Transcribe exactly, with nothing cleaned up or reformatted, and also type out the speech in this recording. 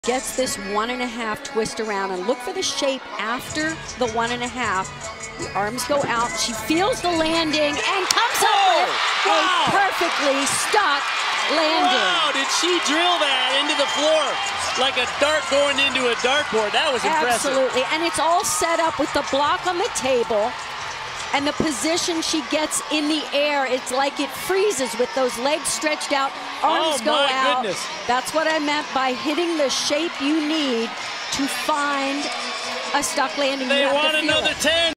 Gets this one and a half twist around, and look for the shape after the one and a half. The arms go out. She feels the landing and comes up with wow. a perfectly stuck landing. Wow, did she drill that into the floor like a dart going into a dartboard? That was impressive. Absolutely, and it's all set up with the block on the table. And the position she gets in the air, it's like it freezes with those legs stretched out, arms oh, go my out. Goodness. That's what I meant by hitting the shape you need to find a stuck landing. They you have want to feel another it. ten.